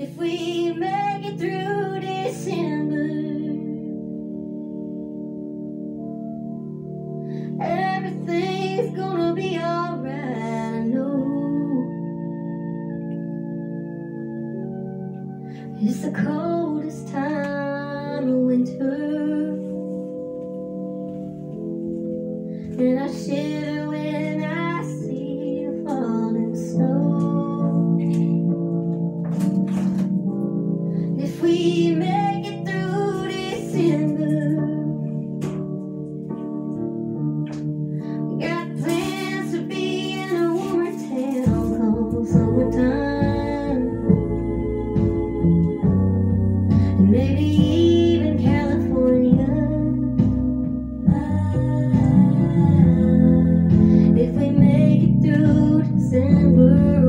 If we make it through December, everything's gonna be alright, I know. It's the coldest time of winter, and I shiver when I see the falling snow. If we make it through December, we got plans to be in a warmer town called summertime, and maybe even California. If we make it through December,